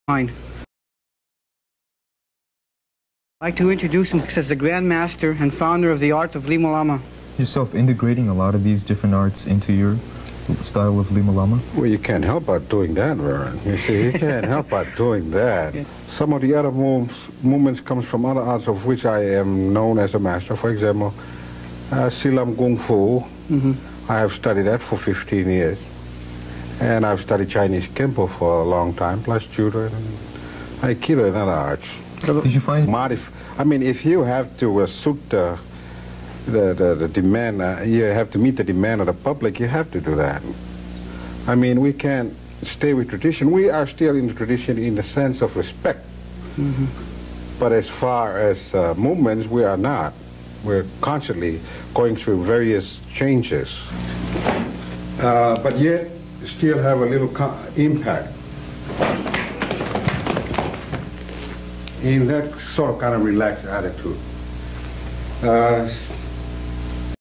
I'd like to introduce him as the Grand Master and founder of the art of Lima Lama. Yourself integrating a lot of these different arts into your style of Lima Lama? Well, you can't help but doing that, Vern. You see, you can't help but doing that. Yeah. Some of the other movements comes from other arts of which I am known as a master. For example, Silam Kung Fu. I have studied that for 15 years. And I've studied Chinese Kempo for a long time, plus Judo and Aikido and other arts. Did you find... I mean, if you have to suit the demand, you have to meet the demand of the public, you have to do that. I mean, we can't stay with tradition. We are still in the tradition in the sense of respect. But as far as movements, we are not. We're constantly going through various changes. But yet, still have a little impact in that sort of kind of relaxed attitude.